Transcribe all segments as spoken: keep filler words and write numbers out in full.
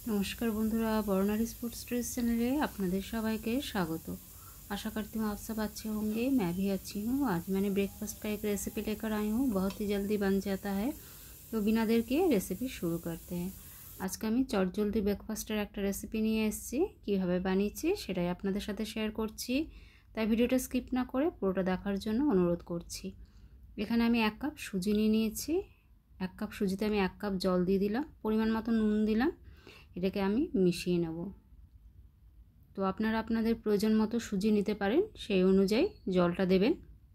नमस्कार बंधुरा बर्नारी sports trace चैनले आपनादेर सबाइके स्वागत। आशा करती हूँ आप सब अच्छे होंगे। मैं भी अच्छी हूँ। आज मैंने ब्रेकफास्ट का एक रेसिपी लेकर आई हूँ, बहुत ही जल्दी बन जाता है। तो बिना देर के रेसिपी शुरू करते हैं। आज के आमी चटजल्दी ब्रेकफास्टर एक रेसिपि निये एसेछि, किभाबे बानिয়েছি সেটাই আপনাদের সাথে শেয়ার করছি। তাই ভিডিওটা স্কিপ না করে পুরোটা দেখার জন্য অনুরোধ করছি। এখানে আমি এক কাপ সুজি নিয়ে নিয়েছি। এক কাপ সুজিতে আমি এক কাপ জল দিয়ে দিলাম, পরিমাণ মতো নুন দিলাম। এটাকে আমি মিশিয়ে নেব। তো আপনারা আপনাদের প্রয়োজন মতো সুজি নিতে পারেন, সেই অনুযায়ী জলটা দেবেন।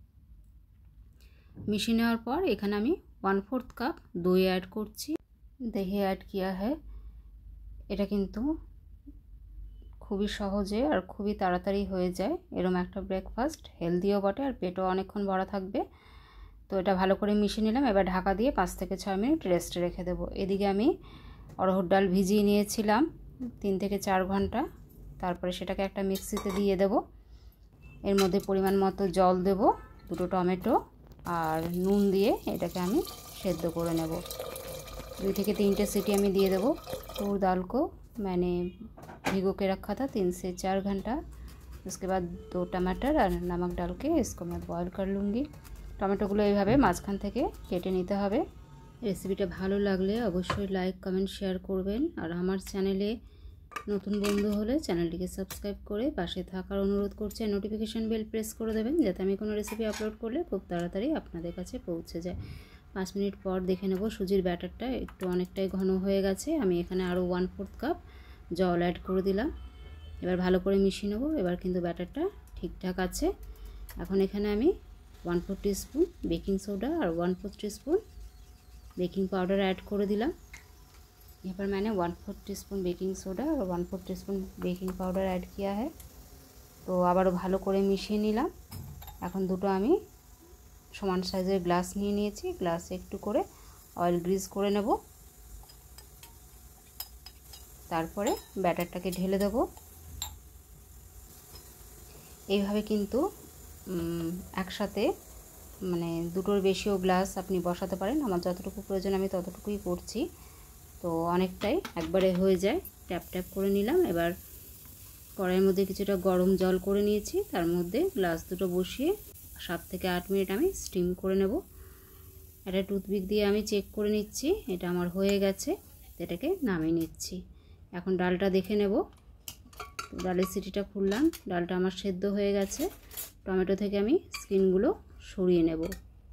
মিশিয়ে নেওয়ার পর এখানে আমি ওয়ান ফোর্থ কাপ দই ऐड করছি। দহি ऐड किया है। এটা কিন্তু খুবই সহজে আর খুবই তাড়াতাড়ি হয়ে যায় এরকম একটা ব্রেকফাস্ট, হেলদিও বটে আর পেটও অনেকক্ষণ ভরা থাকবে। তো এটা ভালো করে মিশিয়ে নিলাম। এবার ঢাকা দিয়ে পাঁচ থেকে ছয় মিনিট রেস্টে রেখে দেবো। এদিকে আমি অড়হর ডাল ভিজিয়ে নিয়েছিলাম তিন থেকে চার ঘন্টা। তারপরে সেটাকে একটা মিক্সিতে দিয়ে দেব। এর মধ্যে পরিমাণ মতো জল দেব, দুটো টমেটো আর নুন দিয়ে এটাকে আমি সেদ্ধ করে নেব। দুই থেকে তিনটে सीटी আমি দিয়ে দেব। तूर दाल को मैंने भिगो के रखा था तीन से चार घंटा। उसके बाद दो टमाटर और नमक डाल के इसको मैं बॉयल कर लूँगी। टमेटोगुलो এইভাবে মাঝখান থেকে কেটে নিতে হবে। রেসিপিটা ভালো লাগলে অবশ্যই লাইক কমেন্ট শেয়ার করবেন। আর আমার চ্যানেলে নতুন বন্ধু হলে চ্যানেলটিকে সাবস্ক্রাইব করে পাশে থাকার অনুরোধ করছি। নোটিফিকেশন বেল প্রেস করে দেবেন যাতে আমি কোনো রেসিপি আপলোড করলে খুব তাড়াতাড়ি আপনাদের কাছে পৌঁছে যায়। পাঁচ মিনিট পর দেখে নেব সুজির ব্যাটারটা একটু অনেকটাই ঘন হয়ে গেছে। আমি এখানে আরও ওয়ান ফোর্থ কাপ জল অ্যাড করে দিলাম। এবার ভালো করে মিশিয়ে নেব। এবার কিন্তু ব্যাটারটা ঠিকঠাক আছে। এখন এখানে আমি one four teaspoon baking soda और one four teaspoon baking powder add कर दिलाम। यहाँ पर मैंने one four teaspoon baking soda और one four teaspoon baking powder add किया है। तो आबारो भालो करे मिशिए निलाम। এখন দুটো আমি সমান সাইজের গ্লাস নিয়ে নিয়েছি। গ্লাসে একটু করে অয়েল গ্রিজ করে নেব। তারপরে ব্যাটারটাকে ঢেলে দেব। এইভাবে কিন্তু একসাথে মানে দুটোর বেশিও গ্লাস আপনি বসাতে পারেন। আমার যতটুকু প্রয়োজন আমি ততটুকুই করছি। তো অনেকটাই একবারে হয়ে যায়। ট্যাপ ট্যাপ করে নিলাম। এবার কড়াইয়ের মধ্যে কিছুটা গরম জল করে নিয়েছি, তার মধ্যে গ্লাস দুটো বসিয়ে সাত থেকে আট মিনিট আমি স্টিম করে নেব। এটা টুথপিক দিয়ে আমি চেক করে নিচ্ছি এটা আমার হয়ে গেছে। এটাকে নামিয়ে নিচ্ছি। এখন ডালটা দেখে নেব। ডালের সিটিটা খুললাম, ডালটা আমার সেদ্ধ হয়ে গেছে। টমেটো থেকে আমি স্কিনগুলো সরিয়ে নেব।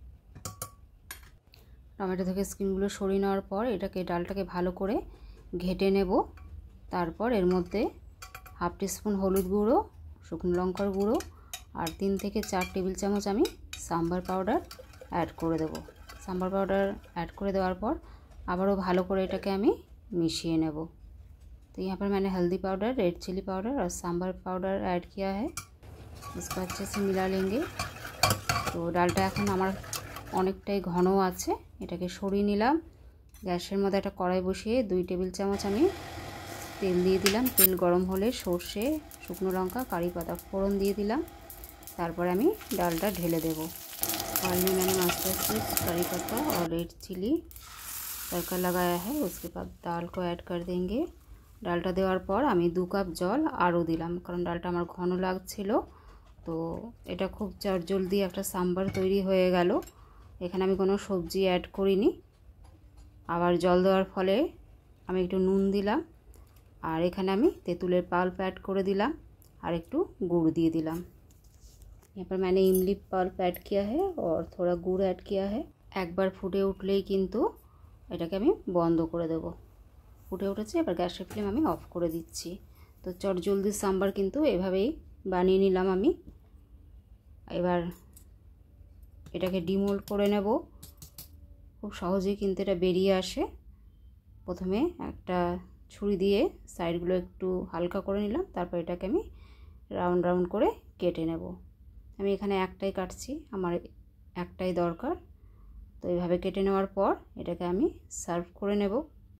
টমেটো থেকে স্কিনগুলো সরিয়ে নেওয়ার পর এটাকে ডালটাকে ভালো করে ঘেটে নেব। তারপর এর মধ্যে হাফ টিস্পুন হলুদ গুঁড়ো, শুকনো লঙ্কার গুঁড়ো আর তিন থেকে চার টেবিল চামচ আমি সাম্বার পাউডার ऐड করে দেব। সাম্বার পাউডার ऐड করে দেওয়ার পর আবারও ভালো করে এটাকে আমি মিশিয়ে নেব। तो यहाँ पर मैंने हल्दी पाउडर, रेड चिली पाउडर और सांभर पाउडर ऐड किया है। इसको अच्छे से मिला लेंगे। तो ডালটা এখন আমার অনেকটাই ঘন আছে। এটাকে সরিয়ে নিলাম। গ্যাসের মধ্যে একটা কড়াই বসিয়ে দুই টেবিল চামচ আমি তেল দিয়ে দিলাম। তেল গরম হলে সর্ষে, শুকনো লঙ্কা, কারি পাতা ফোড়ন দিয়ে দিলাম। তারপরে আমি ডালটা ঢেলে দেব। ऑयल में मैंने मस्टर्ड सीड्स, करी पत्ता और रेड चिली तड़का लगाया है। उसके बाद दाल को ऐड कर देंगे। ডালটা দেওয়ার পর আমি দু কাপ জল আরও দিলাম, কারণ ডালটা আমার ঘন লাগছিল। তো এটা খুব চটজলদি একটা সাম্বার তৈরি হয়ে গেল। এখানে আমি কোনো সবজি অ্যাড করিনি। আবার জল দেওয়ার ফলে আমি একটু নুন দিলাম আর এখানে আমি তেঁতুলের পাল্প অ্যাড করে দিলাম আর একটু গুড় দিয়ে দিলাম। यहाँ पर मैंने इमली पल्प ऐड किया है और थोड़ा गुड़ ऐड किया है। একবার ফুটে উঠলেই কিন্তু এটাকে আমি বন্ধ করে দেব। ফুটে উঠেছে, এবার গ্যাসের ফ্লেম আমি অফ করে দিচ্ছি। তো চটজলদি সাম্বার কিন্তু এভাবেই বানিয়ে নিলাম আমি। এবার এটাকে ডিমোল্ড করে নেব। খুব সহজেই কিন্তু এটা বেরিয়ে আসে। প্রথমে একটা ছুরি দিয়ে সাইডগুলো একটু হালকা করে নিলাম, তারপর এটাকে আমি রাউন্ড রাউন্ড করে কেটে নেব। আমি এখানে একটাই কাটছি, আমার একটাই দরকার। তো এইভাবে কেটে নেওয়ার পর এটাকে আমি সার্ভ করে নেব।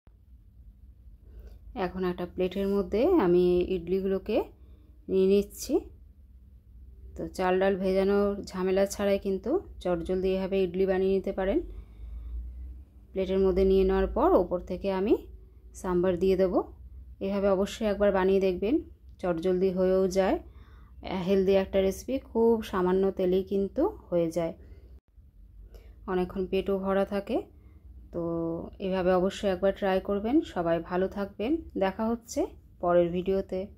এখন একটা প্লেটের মধ্যে আমি ইডলিগুলোকে নিয়ে নিচ্ছি। তো চাল ডাল ভেজানোর ঝামেলা ছাড়াই কিন্তু চটজলদি এভাবে ইডলি বানিয়ে নিতে পারেন। প্লেটের মধ্যে নিয়ে নেওয়ার পর ওপর থেকে আমি सांभर दिए देव। এভাবে অবশ্যই একবার বানিয়ে দেখবেন, চটজলদি হয়েও যায়। হেলদি একটা রেসিপি, খুব সামান্য তেলেই কিন্তু হয়ে যায়, অনেকক্ষণ পেটও ভরা থাকে। তো এভাবে অবশ্যই একবার ট্রাই করবেন। সবাই ভালো থাকবেন, দেখা হচ্ছে পরের ভিডিওতে।